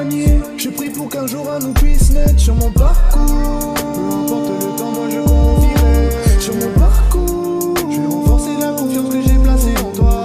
soigner. Je prie pour qu'un jour un nous puisse naître sur mon parcours. Peu importe le temps, moi je confierai sur mon parcours. Je vais renforcer la confiance que j'ai placée en toi.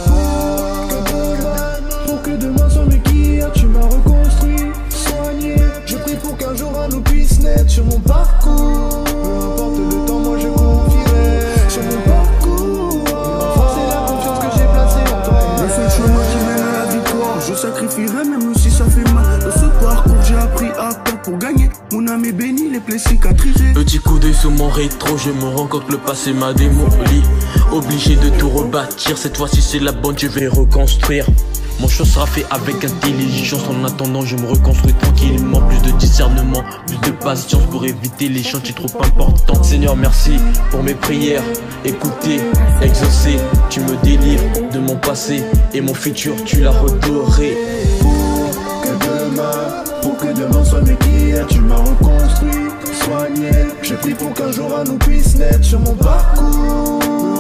Pour que demain soit mieux qu'hier, tu m'as reconstruit, soigné. Je prie pour qu'un jour un nous puisse naître sur mon parcours. Peu importe le temps, moi je confierai sur mon parcours. Renforcer la confiance que j'ai placée en toi. Le seul chemin qui mène à la victoire, je sacrifierai même si ça fait mal. Dans ce parcours j'ai appris à perdre pour gagner. Mon âme est bénie, les plaies cicatrisées. Petit coup d'œil sur mon rétro, je me rends compte que le passé m'a démoli. Obligé de tout rebâtir, cette fois-ci c'est la bonne, je vais reconstruire. Mon choix sera fait avec intelligence. En attendant je me reconstruis tranquillement. Plus de discernement, plus de patience pour éviter les chantiers trop importants. Seigneur merci pour mes prières. Écoutez, exaucé, tu me délivres de mon passé. Et mon futur tu l'as redoré. Pour que demain soit mieux qu'hier, tu m'as reconstruit, soigné. Je prie pour qu'un jour un nous puisse naître sur mon parcours.